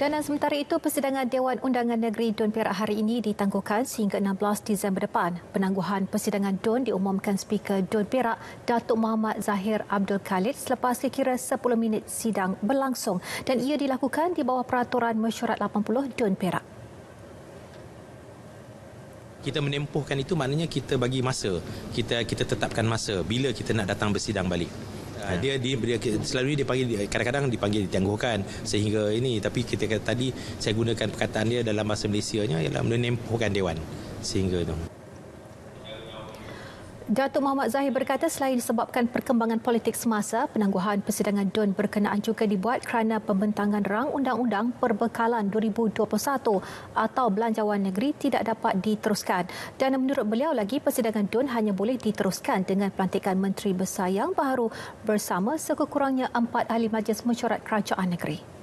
Dan sementara itu, persidangan Dewan Undangan Negeri Dun Perak hari ini ditangguhkan sehingga 16 Disember depan. Penangguhan persidangan Dun diumumkan Speaker Dun Perak, Datuk Muhammad Zahir Abdul Khalid selepas kira-kira 10 minit sidang berlangsung dan ia dilakukan di bawah peraturan mesyuarat 80 Dun Perak. Kita menempuhkan itu maknanya kita bagi masa. Kita tetapkan masa bila kita nak datang bersidang balik. Dia selalunya dipanggil, kadang-kadang dipanggil ditangguhkan sehingga ini, tapi kita kata tadi saya gunakan perkataan dia dalam bahasa Malaysianya ialah menempuhkan dewan sehingga itu. Datuk Muhammad Zahir berkata selain disebabkan perkembangan politik semasa, penangguhan persidangan Dun berkenaan juga dibuat kerana pembentangan rang undang-undang perbekalan 2021 atau belanjawan negeri tidak dapat diteruskan. Dan menurut beliau lagi, persidangan Dun hanya boleh diteruskan dengan pelantikan Menteri Besar yang baru bersama sekurang-kurangnya 4 ahli majlis mesyuarat kerajaan negeri.